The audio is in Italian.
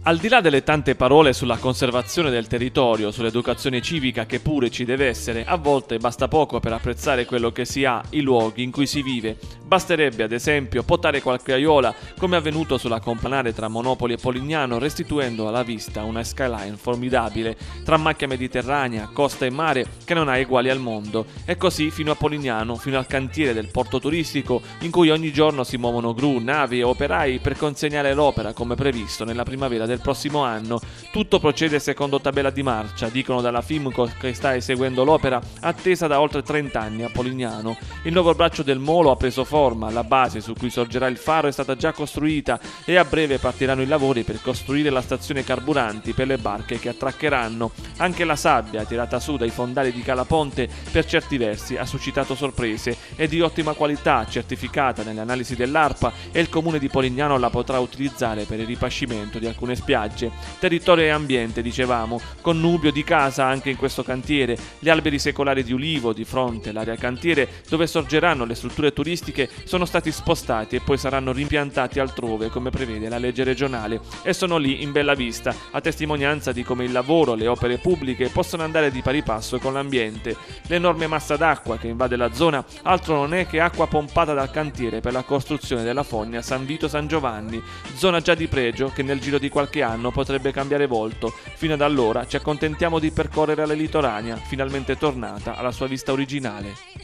Al di là delle tante parole sulla conservazione del territorio, sull'educazione civica che pure ci deve essere, a volte basta poco per apprezzare quello che si ha, i luoghi in cui si vive. Basterebbe, ad esempio, potare qualche aiuola, come avvenuto sulla complanare tra Monopoli e Polignano, restituendo alla vista una skyline formidabile, tra macchia mediterranea, costa e mare, che non ha eguali al mondo. E così fino a Polignano, fino al cantiere del porto turistico, in cui ogni giorno si muovono gru, navi e operai per consegnare l'opera come previsto nella primavera del prossimo anno. Tutto procede secondo tabella di marcia, dicono dalla Fimco che sta eseguendo l'opera attesa da oltre 30 anni a Polignano. Il nuovo braccio del molo ha preso forma, la base su cui sorgerà il faro è stata già costruita e a breve partiranno i lavori per costruire la stazione carburanti per le barche che attraccheranno. Anche la sabbia tirata su dai fondali di Calaponte per certi versi ha suscitato sorprese, è di ottima qualità, certificata nelle analisi dell'ARPA, e il comune di Polignano la potrà utilizzare per il ripascimento di alcune spiagge. Territorio e ambiente, dicevamo, connubio di casa anche in questo cantiere. Gli alberi secolari di ulivo di fronte all'area cantiere dove sorgeranno le strutture turistiche sono stati spostati e poi saranno rimpiantati altrove come prevede la legge regionale e sono lì in bella vista, a testimonianza di come il lavoro, le opere pubbliche possono andare di pari passo con l'ambiente. L'enorme massa d'acqua che invade la zona altro non è che acqua pompata dal cantiere per la costruzione della fogna San Vito San Giovanni, zona già di pregio che nel giro di qualche anno potrebbe cambiare volto. Fino ad allora ci accontentiamo di percorrere la litoranea, finalmente tornata alla sua vista originale.